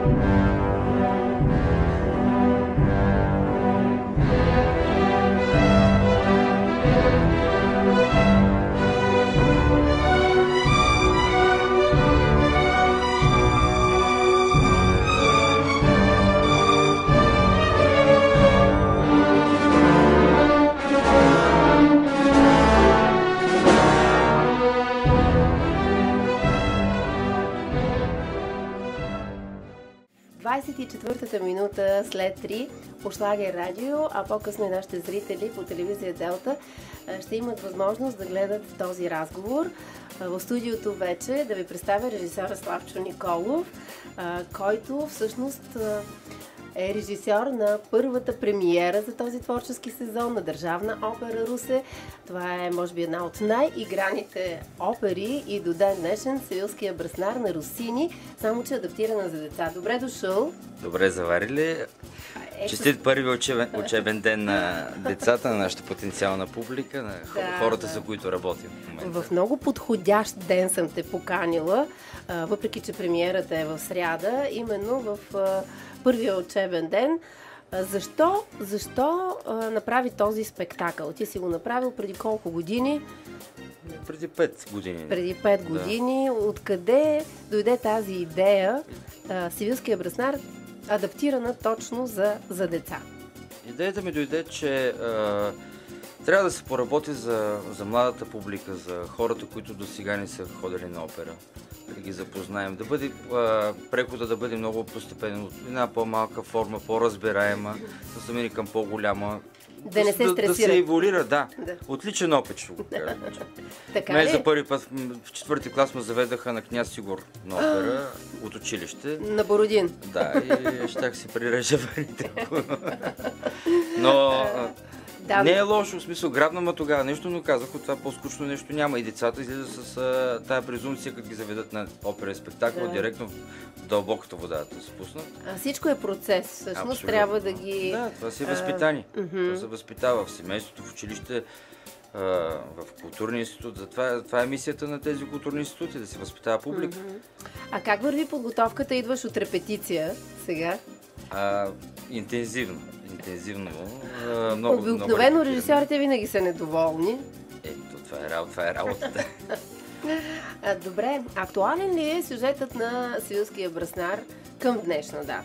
Четвъртата минута след 3 по Шлагер радио, а по-късно и нашите зрители по телевизия Делта ще имат възможност да гледат този разговор. В студиото вече да ви представя режисьора Славчо Николов, който всъщност е режисьор на първата премиера за този творчески сезон на Държавна опера Русе. Това е, може би, една от най-играните опери и до ден днешен Севилския браснар на Росини, само че адаптирана за деца. Добре дошъл! Добре заварили! Честит първи учебен ден на децата, на нашата потенциална публика, на хората, за които работим в момента. В много подходящ ден съм те поканила, въпреки че премиерата е в сряда, именно в първия учебен ден. Защо направи този спектакъл? Ти си го направил преди колко години? Преди 5 години. Преди 5 години. Да. Откъде дойде тази идея Севилския браснар, адаптирана точно за деца? Идеята ми дойде, че трябва да се поработи за младата публика, за хората, които до сега не са ходили на опера. Да ги запознаем, да бъде прехода да бъде много постепенен, от една по-малка форма, по-разбираема, да се мине към по-голяма. Да не се стресира. Да се еволюира, да. Отличен опит, ще го кажа. Така ли? За първи път в 4-ти клас ме заведаха на Княз Сигур на опера от училище. На Бородин. Да, и щях си прирежа варите. Но да, не е лошо, в смисъл, грабна ма тогава нещо, но казах, от това по-скучно нещо няма. И децата излизат с тая презумпция, като ги заведат на опера и спектакъл, директно в дълбоката вода да се пуснат. Всичко е процес, всъщност трябва да ги... Да, това си е възпитание. Това се възпитава в семейството, в училище, в културния институт. Това е мисията на тези културни институти, да се възпитава публика. А как върви подготовката? Идваш от репетиция сега? Интензивно. Обикновено режисьорите винаги са недоволни. Ето, това е работата. Добре, актуален ли е сюжетът на Севилския браснар към днешна дата?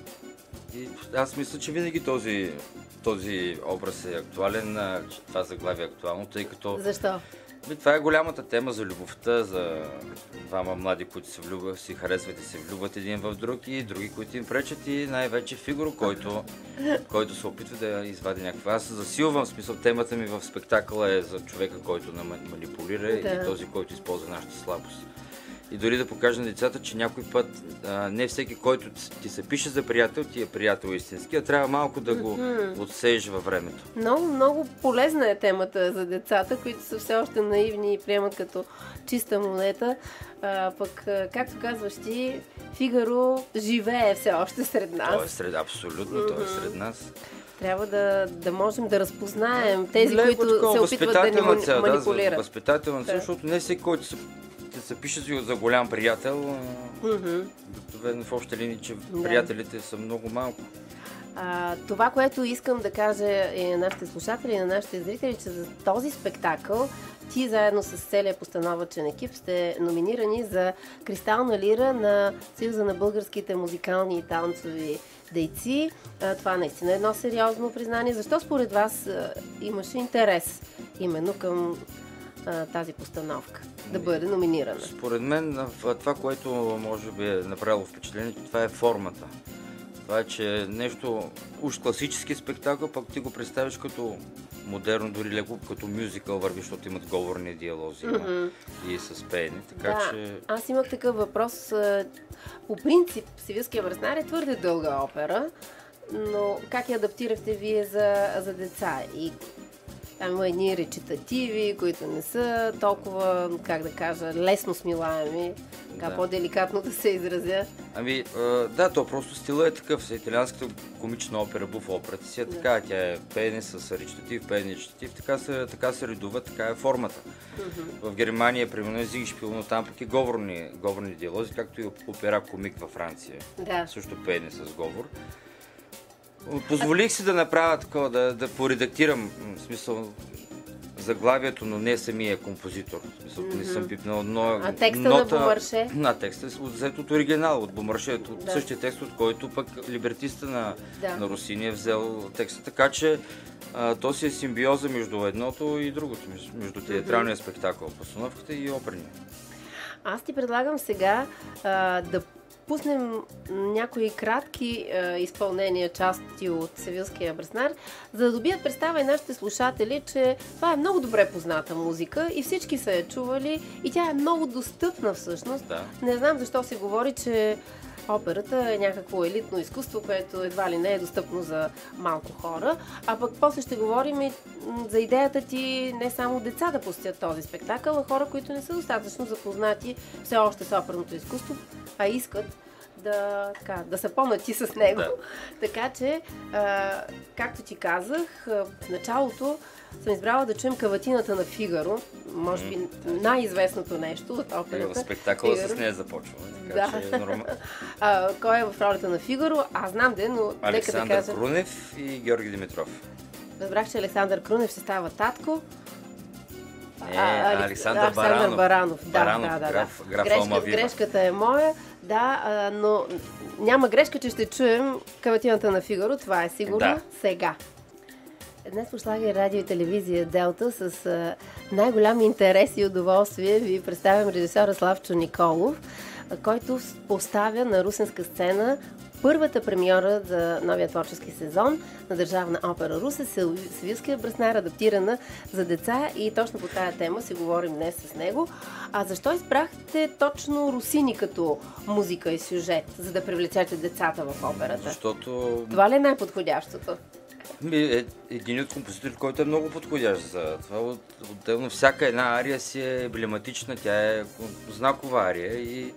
Аз мисля, че винаги този образ е актуален, това заглавие е актуално, тъй като... Защо? Това е голямата тема за любовта, за двама млади, които си харесват и се влюбват един в друг, и други, които им пречат, и най-вече Фигаро, който се опитва да извади някаква. Аз засилвам, смисъл, темата ми в спектакъла е за човека, който манипулира, и този, който използва нашата слабост. И дори да покажа на децата, че някой път не всеки, който ти се пише за приятел, ти е приятел истински, а трябва малко да го отсееш във времето. Много полезна е темата за децата, които са все още наивни и приемат като чиста монета. Пък, както казваш ти, Фигаро живее все още сред нас. Абсолютно, той е сред нас. Трябва да можем да разпознаем тези, които се опитват да ни манипулират. Да, възпитателна цел, защото не всеки, който се пише за голям приятел, обикновено в общи линии, че приятелите са много малко. Това, което искам да кажа и на нашите слушатели, и на нашите зрители, че за този спектакъл ти заедно с целия постановъчен екип сте номинирани за Кристална лира на Съюза на българските музикални и танцови дейци. Това наистина е едно сериозно признание. Защо според вас имаше интерес именно към тази постановка да бъде номинирана? Според мен това, което може би е направило впечатление, това е формата. Това е, че нещо уж класически спектакъл, пък ти го представиш като модерно, дори леко като мюзикъл върви, защото имат говорни диалози и с пеене. Че... Аз имах такъв въпрос. По принцип, Севилския браснар е твърде дълга опера, но как я адаптирахте вие за деца? И там има едни речитативи, които не са толкова, как да кажа, лесно смилаеми така Да. по-деликатно да се изразя. Ами, да, то просто стила е такъв. Италианската комична опера, буф операта си е така. Тя е пеене с речитатив, пеене речитатив, така се редува, така е формата. В Германия, примерно, е Зигшпил, но там пък е говорни диалози, както и опера комик във Франция. Да. Също пеене с говор. Позволих си да направя такова, да поредактирам, в смисъл, заглавието, но не самия композитор. В смисъл, не съм пипнал, но А текста на Бомарше? Текста е взет от оригинал, от Бомарше, от Да. същия текст, от който пък либертиста на Да. Росини е взел текста. Така че то си е симбиоза между едното и другото, между театралния спектакъл, постановката и оперния. Аз ти предлагам сега да пуснем някои кратки изпълнения, части от Севилския браснар, за да добият представа и нашите слушатели, че това е много добре позната музика и всички са я чували и тя е много достъпна всъщност. Да. Не знам защо се говори, че операта е някакво елитно изкуство, което едва ли не е достъпно за малко хора, а пък после ще говорим и за идеята ти не само деца да посетят този спектакъл, а хора, които не са достатъчно запознати все още с оперното изкуство, а искат да са по-нати с него. Да. Така че, както ти казах, в началото съм избрала да чуем Каватината на Фигаро, може би най-известното нещо от операта. Спектакъла Фигаро. с нея започва. Така Да. че е нормално. Кой е в ролята на Фигаро? Аз знам но нека да Александър кажа. Крунев и Георги Димитров. Разбрах, че Александър Крунев ще става татко. Александър Баранов. Баранов, Да. граф Алмавива. Грешката е моя, но няма грешка, че ще чуем Каватината на Фигаро, това е сигурно Да. сега. Днес по Шлагер радио и телевизия Делта с най-голям интерес и удоволствие ви представям режисьора Славчо Николов, който поставя на русенска сцена първата премиера за новия творчески сезон на Държавна опера Русе, Севилския браснар, адаптирана за деца, и точно по тая тема си говорим днес с него. А защо избрахте точно Русини като музика и сюжет, за да привлечете децата в операта? Защото Това ли е най-подходящото? един от композиторите, който е много подходящ за това. Отделно всяка една ария си е емблематична, тя е знакова ария и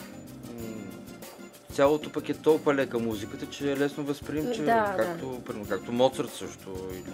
цялото пък е толкова лека музиката, че е лесно възприемчива, както Моцарт също.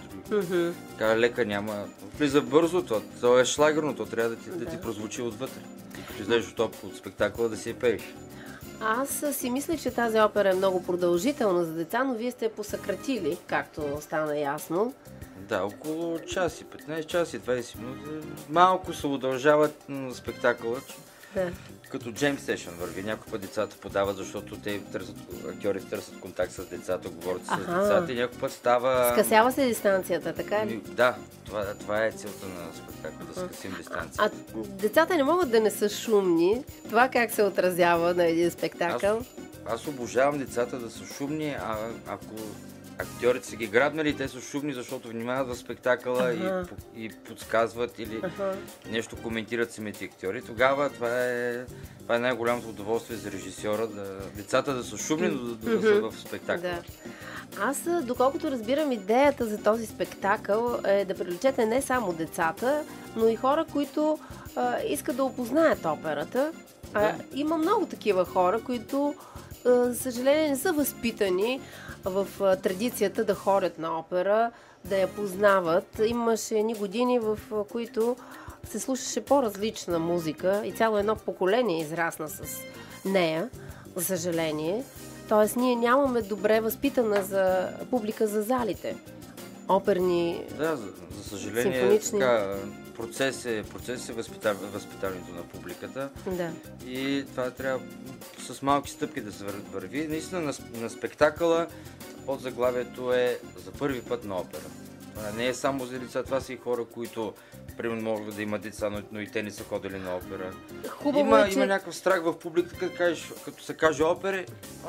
Така лека няма. Влиза бързо, то е шлагерно, то трябва да ти прозвучи отвътре. И като излезеш от спектакъла да си я пееш. Аз си мислех, че тази опера е много продължителна за деца, но вие сте я посъкратили, както стана ясно. Да, около час и 15, час и 20 минути. Малко се удължават спектакълът. Да. Като Джеймс Сешън върви. Някой път децата подават, защото актьорите търсят контакт с децата, говорят с децата и някой път става... Скъсява се дистанцията, така ли? Да, това е целта на спектакъл, да скъсим дистанцията. А децата не могат да не са шумни. Това как се отразява на един спектакъл? Аз обожавам децата да са шумни, ако актьорите са ги грабнали, те са шумни, защото внимават в спектакъла и подсказват или нещо коментират самите актьори. Тогава това е най-голямото удоволствие за режисьора, децата да са шумни, но да са в спектакъла. Да. Аз, доколкото разбирам, идеята за този спектакъл е да привлечете не само децата, но и хора, които искат да опознаят операта. Има много такива хора, които, за съжаление, не са възпитани в традицията да ходят на опера, да я познават. Имаше едни години, в които се слушаше по-различна музика и цяло едно поколение израсна с нея, за съжаление. Тоест, ние нямаме добре възпитана за публика за залите. Оперни, да, за съжаление, симфонични. Процес е възпитанието на публиката. Да. И това трябва с малки стъпки да се върви. Наистина на спектакъла под заглавието е за първи път на опера. Това не е само за деца, това са и хора, които примерно могат да имат деца, но и те не са ходили на опера. Хубаво Има някакъв страх в публиката, като се каже опера,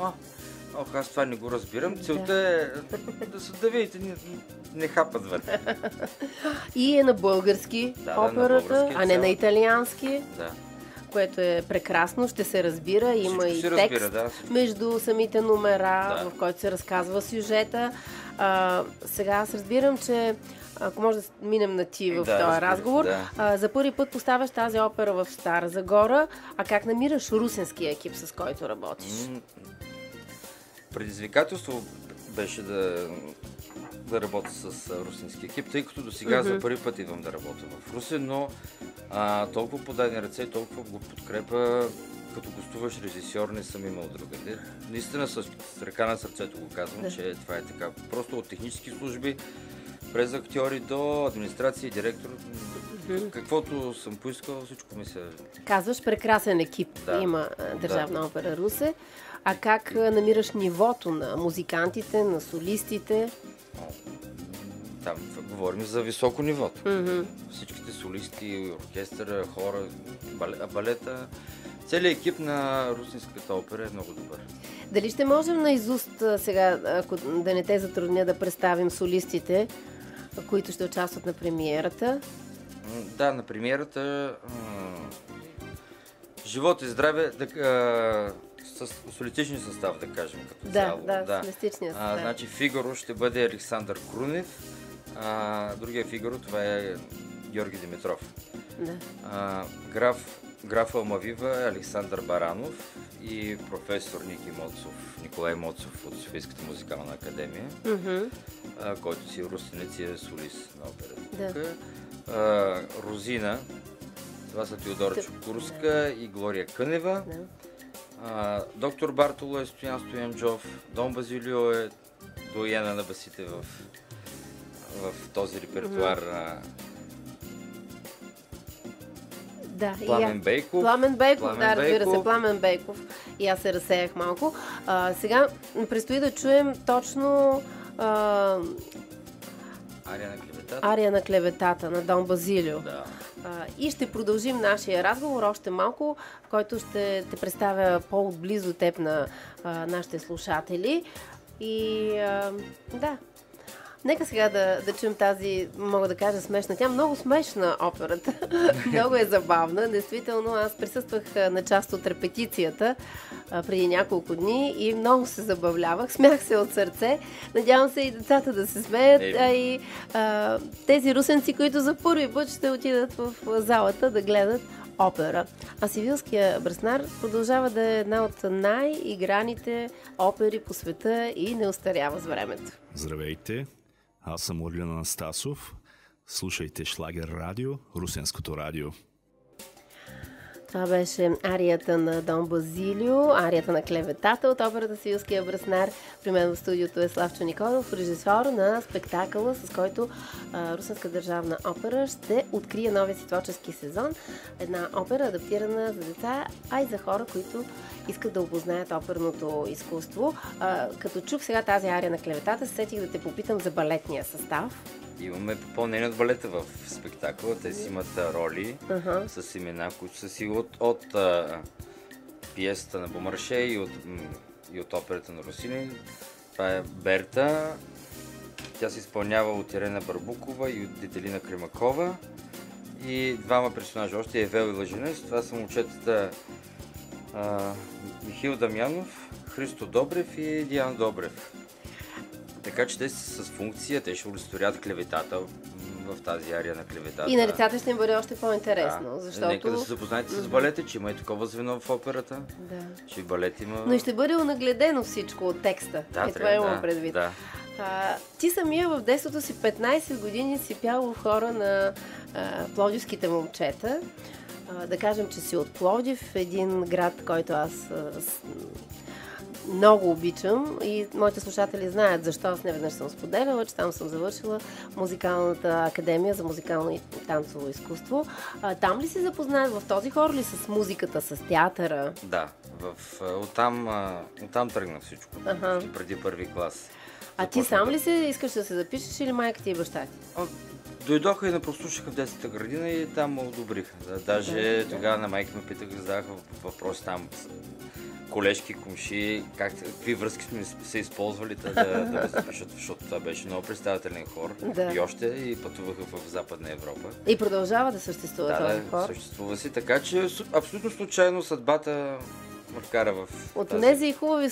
аз това не го разбирам. Целта е да се да видите, не хапат вътре. И е на български операта, български, а не на италиански. Да. Което е прекрасно, ще се разбира, има и текст между самите номера, в който се разказва сюжета. Сега аз разбирам, че ако може да минем на ти в Да, този разбира се, разговор. да. За първи път поставяш тази опера в Стара Загора. А как намираш русенския екип, с който работиш? Предизвикателство беше да работя с русински екип, тъй като до сега за първи път идвам да работя в Русе, но толкова подадени ръце и толкова го подкрепа, като гостуваш режисьор, не съм имал другаде. Наистина с ръка на сърцето го казвам, че това е така. Просто от технически служби, през актьори до администрация и директор, каквото съм поискал, всичко ми се... Казваш, прекрасен екип има Държавна опера Русе. А как намираш нивото на музикантите, на солистите? Там говорим за високо нивото. Всичките солисти, оркестъра, хора, балета, целият екип на Русинската опера е много добър. Дали ще можем наизуст сега, ако да не те затрудня, да представим солистите, които ще участват на премиерата? Да, на премиерата живот и здраве, с солистичен състав, да кажем, като цяло. Да, солистичния състав. Значи Фигаро ще бъде Александър Крунев, другия Фигаро това е Георги Димитров. Да. Граф Алмавива е Александър Баранов и професор Николай Моцов от Софийската музикална академия, който си русинец и е солист на операта. Розина, това са Теодора Чукурска и Глория Кънева. Доктор Бартоло е Стоян Стоянджов, Дон Базилио е доена на басите в този репертуар. Пламен Бейков. Да, разбира се, Пламен Бейков. И аз се разсеях малко. Сега предстои да чуем точно Ария на клеветата на Дон Базилио. Да. И ще продължим нашия разговор още малко, в който ще те представя по-отблизо теб на нашите слушатели. И да, нека сега да чуем тази, мога да кажа, смешна. Тя много смешна операта. Много е забавна. Действително, аз присъствах на част от репетицията преди няколко дни и много се забавлявах. Смях се от сърце. Надявам се и децата да се смеят, и тези русенци, които за първи път ще отидат в залата да гледат опера. А Севилския браснар продължава да е една от най-играните опери по света и не остарява с времето. Здравейте! Аз съм Орлин Анастасов. Слушайте Шлагер радио, Русенското радио. Това беше арията на Дон Базилио, арията на клеветата от операта Севилския браснар. При мен в студиото е Славчо Николов, режисьор на спектакъла, с който Русенска държавна опера ще открие новия си творчески сезон. Една опера, адаптирана за деца, а и за хора, които искат да опознаят оперното изкуство. Като чух сега тази ария на клеветата, сетих да те попитам за балетния състав. Имаме попълнение от балета в спектакъла. Те си имат роли с имена, които са си от пиесата на Бомарше и от операта на Росини. Това е Берта. Тя се изпълнява от Ирена Барбукова и от Детелина Кремакова. И двама персонажа, още Евел и Лъженец. Това са момчетата Михил Дамянов, Христо Добрев и Диан Добрев. Така че те са с функция, те ще олицетворят клеветата в тази ария на клеветата. И на децата ще им бъде още по-интересно, защото... Нека да се запознаете с балета, че има и такова звено в операта. Да. Че и балет има... Но и ще бъде онагледено всичко от текста. Това имам предвид. Да. Ти самия в детството си 15 години си пял в хора на пловдивските момчета. Да кажем, че си от Пловдив, един град, който аз много обичам и моите слушатели знаят защо. Аз неведнъж съм споделяла, че там съм завършила музикалната академия за музикално и танцово изкуство. Там ли си запознаят в този хор ли с музиката, с театъра? Да, оттам тръгна всичко, преди първи клас. А ти сам ли се искаш да се запишеш или майка ти и баща ти? Дойдоха и ме прослушаха в детската градина и там ме одобриха. Даже тогава на майка ме питаха, задаваха въпроси там, колежки, комши, какви връзки сме се използвали да ме запишат, защото това беше много представителен хор. И още и пътуваха в Западна Европа. И продължава да съществува този хор? Да, съществува си, така че абсолютно случайно съдбата ме вкара в от тези хубави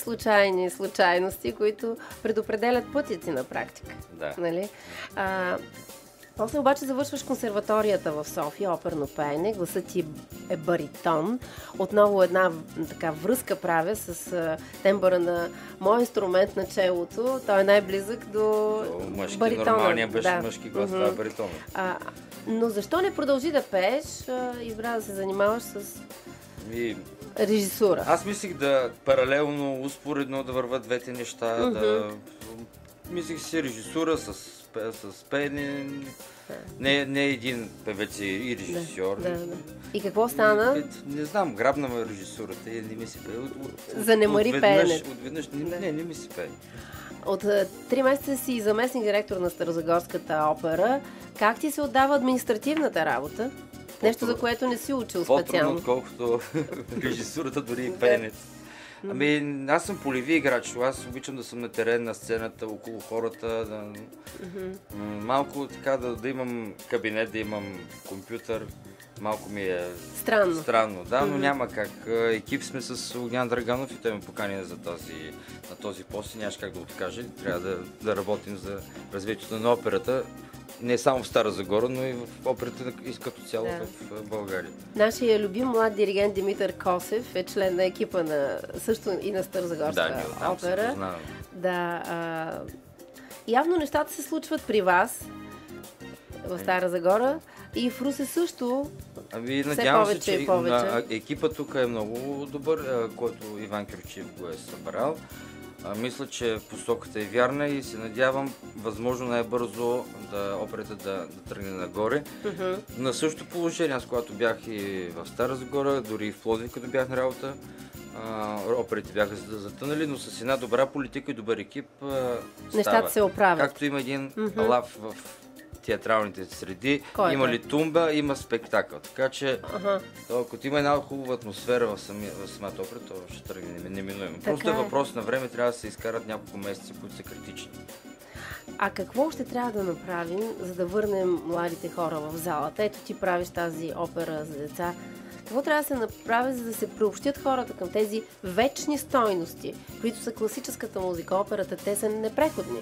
случайности, които предопределят пътя си на практика. Да. Нали? После обаче завършваш консерваторията в София, оперно пеене, гласът ти е баритон. Отново една така връзка правя с тембъра на мой инструмент на челото. Той е най-близък до баритона. Нормалният беше мъжки глас, това е баритон. Но защо не продължи да пееш, избра да се занимаваш с режисура? Аз мислих да паралелно, успоредно да върват двете неща. Мислих си режисура с пеене. Не един певец и режисьор. Да. И какво стана? Не знам, грабна ме режисурата и не ми се пее. Занемари пеенето. Отведнъж не ми се пее. От 3 месеца си заместник директор на Старозагорската опера. Как ти се отдава административната работа? Нещо, за което не си учил специално. По-трудно, отколкото режисурата, дори и пеенето. Аз съм полеви играч. Аз обичам да съм на терен, на сцената, около хората. Малко така да имам кабинет, да имам компютър. Малко ми е странно, да, но няма как. Екип сме с Огнян Драганов и той ме покани на този пост и нямаш как да откаже. Трябва да работим за развитието на операта. Не само в Стара Загора, но и в операта и като цяло в България. Нашия любим млад диригент Димитър Косев е член на екипа също и на Старозагорска опера. Явно нещата се случват при вас в Стара Загора и в Русе също. Надявам се, че екипът тук е много добър, който Иван Кирчиев го е събрал. Мисля, че посоката е вярна и се надявам възможно най-бързо операта да тръгне нагоре. На същото положение, аз когато бях и в Стара Загора, дори и в Пловдив, като бях на работа, оперите бяха затънали, но с една добра политика и добър екип нещата се оправят. Както има един лав в театралните среди, има ли тумба, има спектакъл. Така че, ако има една хубава атмосфера в самата опера, то ще тръгне неминуемо. Просто е въпрос на време, трябва да се изкарат няколко месеца, които са критични. А какво ще трябва да направим, за да върнем младите хора в залата? Ето ти правиш тази опера за деца. Какво трябва да се направи, за да се приобщят хората към тези вечни стойности, които са класическата музика, операта, те са непреходни?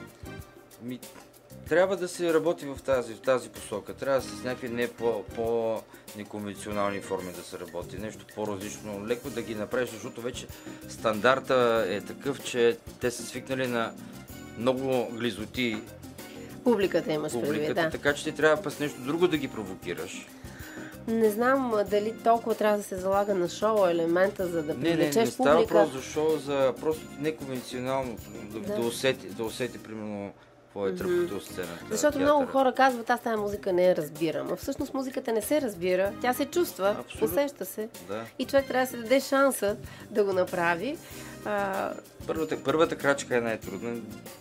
Трябва да се работи в тази посока. Трябва да с някакви по-неконвенционални форми да се работи. Нещо по-различно, леко да ги направиш, защото вече стандарта е такъв, че те са свикнали на много глизоти. Публиката имаш предвид, да. Така че ти трябва с нещо друго да ги провокираш. Не знам дали толкова трябва да се залага на шоу елемента, за да привлечеш публика. Не става въпрос за шоу, за просто неконвенционално да усети примерно по-тръпкото от сцената. Защото много хора казват, аз тази музика не я разбирам. А всъщност музиката не се разбира, тя се чувства, усеща се. И човек трябва да се даде шанса да го направи. Първата крачка е най-трудна.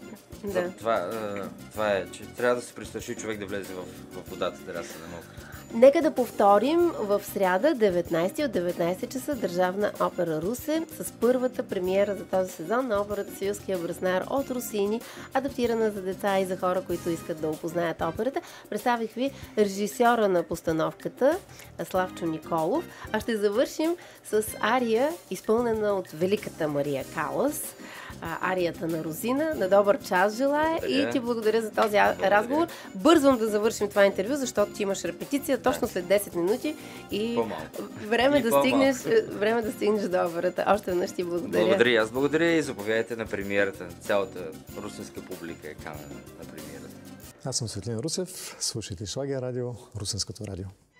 Това е, че трябва да се престраши човек да влезе в водата, да се намокри. Нека да повторим в сряда, 19 от 19 часа, Държавна опера Русе с първата премиера за този сезон на операта Севилския браснар от Росини, адаптирана за деца и за хора, които искат да опознаят операта. Представих ви режисьора на постановката Славчо Николов, а ще завършим с ария, изпълнена от великата Мария Калас. Арията на Розина. На добър час желая и ти благодаря за този разговор. Бързвам да завършим това интервю, защото ти имаш репетиция точно след 10 минути и време да стигнеш до операта. Още веднъж ти благодаря. Благодаря. Аз благодаря и заповядайте на премиерата. Цялата русинска публика е канена на премиерата. Аз съм Светлин Русев. Слушайте Шлагер радио, Русенското радио.